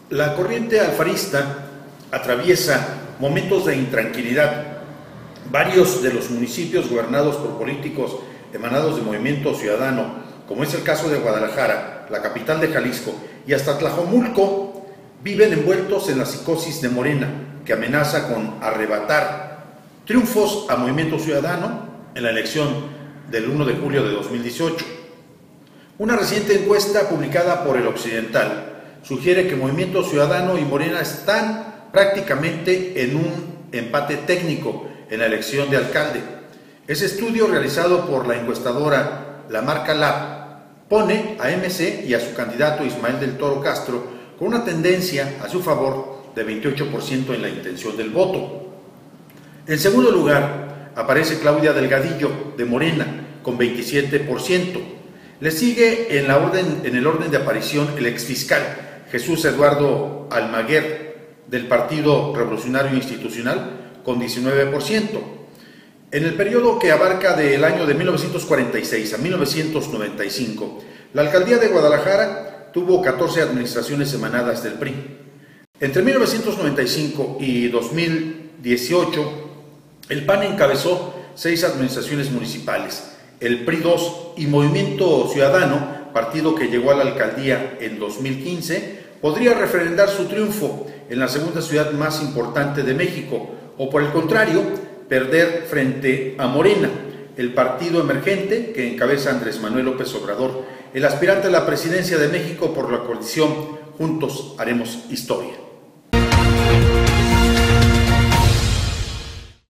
La corriente alfarista atraviesa momentos de intranquilidad. Varios de los municipios gobernados por políticos emanados de Movimiento Ciudadano, como es el caso de Guadalajara, la capital de Jalisco, y hasta Tlajomulco, viven envueltos en la psicosis de Morena, que amenaza con arrebatar triunfos a Movimiento Ciudadano en la elección del 1 de julio de 2018. Una reciente encuesta publicada por El Occidental sugiere que Movimiento Ciudadano y Morena están prácticamente en un empate técnico en la elección de alcalde. Ese estudio, realizado por la encuestadora La Marca Lab, pone a MC y a su candidato Ismael del Toro Castro con una tendencia a su favor de 28% en la intención del voto. En segundo lugar, aparece Claudia Delgadillo de Morena con 27%. Le sigue en el orden de aparición el exfiscal Jesús Eduardo Almaguer del Partido Revolucionario Institucional con 19%. En el periodo que abarca del año de 1946 a 1995, la alcaldía de Guadalajara tuvo 14 administraciones emanadas del PRI. Entre 1995 y 2018, el PAN encabezó 6 administraciones municipales, el PRI 2 y Movimiento Ciudadano, partido que llegó a la alcaldía en 2015, podría refrendar su triunfo en la segunda ciudad más importante de México, o por el contrario, perder frente a Morena, el partido emergente que encabeza Andrés Manuel López Obrador, el aspirante a la presidencia de México por la coalición Juntos Haremos Historia.